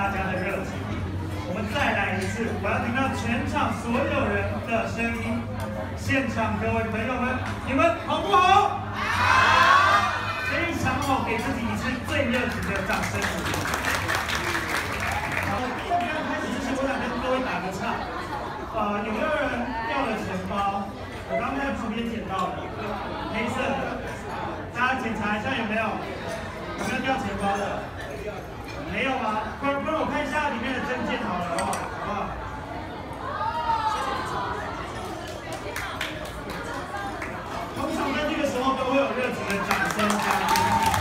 家的热情。我们再来一次，我要听到全场所有人的声音。现场各位朋友们，你们好不好？好！非常好，给自己一次最热情的掌声鼓励。好，在没有开始之前，我想跟各位打个岔。有没有人掉了钱包？我刚才在旁边捡到的，黑色的。大家检查一下有没有掉钱包的？没有吗？帮我看一下里面的证件好了，好不好？通常在这个时候都会有热情的掌声加油。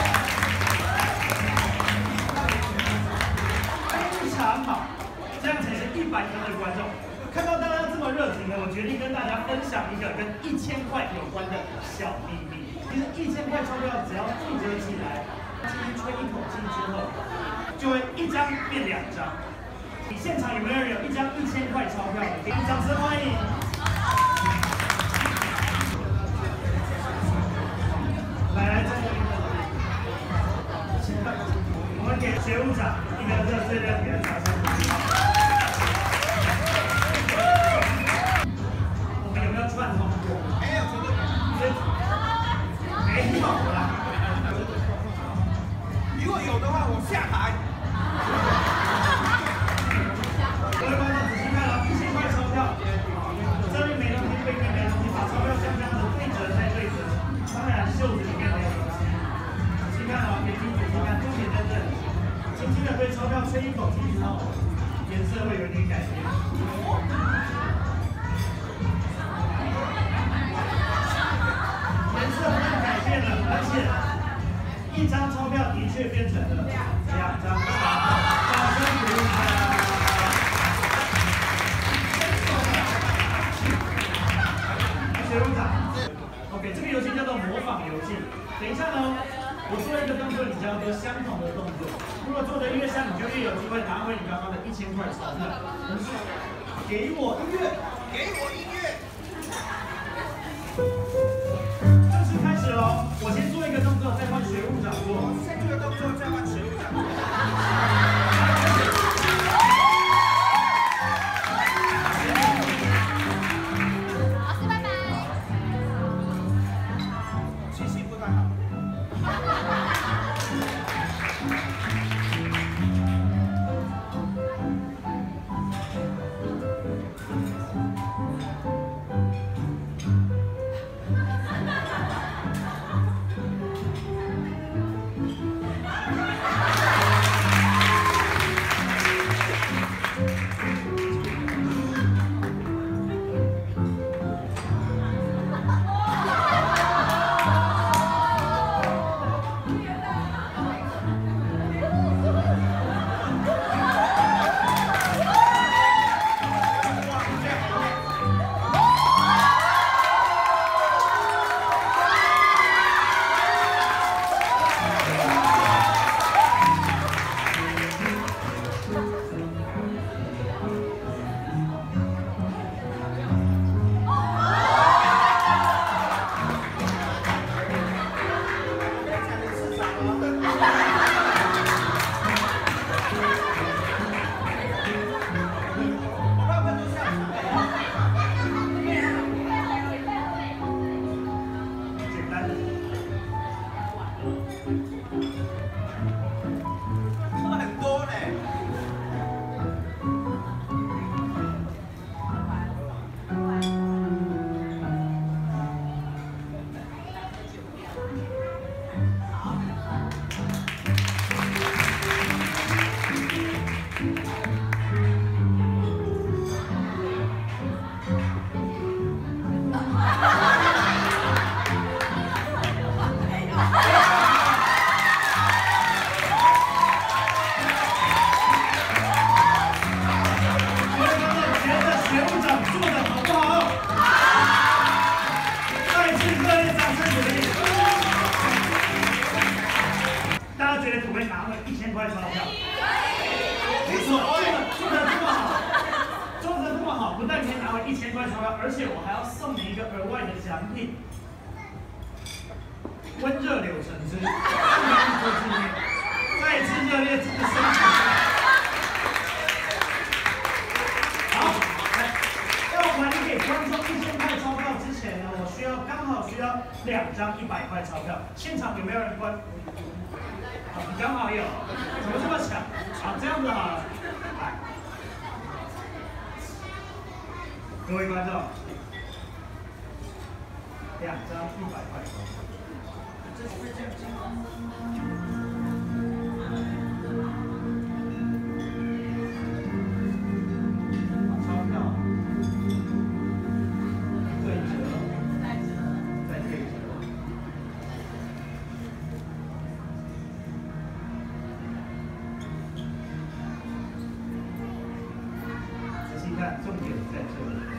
非常好，这样才是100分的观众。看到大家这么热情呢，我决定跟大家分享一个跟1000块有关的小秘密。其实1000块钞票只要聚折起来，轻轻吹一口气之后，就会1张变2张。你现场有没有人有1张1000块钞票的？给你掌声欢迎。来，在这里，我们给学务长一个最热烈的掌声。我们有没有串通过？没有，没有啦。如果有的话，我下台。各位观众仔细看了，1000块钞票，这里没东西，背面没东西，把钞票像这样子对折再对折，当然袖子里面没有东西。仔细看哦，眼睛仔细看，重点在这里，轻轻的对钞票吹一口气之后，颜色会有点改变。颜色不但改变了，而且1张钞票的确变成了2张。掌声鼓励他。学务长 ，OK， 这个游戏叫做模仿游戏。等一下呢，我做一个动作，你就要做相同的动作。如果做的越像，你就越有机会拿回你刚刚的1000块钞票。给我音乐，给我音乐。正式开始喽！我先做一个动作，再换学务长做。先做个动作，再换学务长。1000块钞票，而且我还要送你一个额外的奖品——温热柳橙汁，做纪念。再次热烈掌声！ 张100块钞票。现场有没有人关？好，你刚好有，怎么这么巧？好，这样子好了，来，各位观众，2张100块钞票。这是这样讲。钞票对折，再对折。仔细看，重点在这里。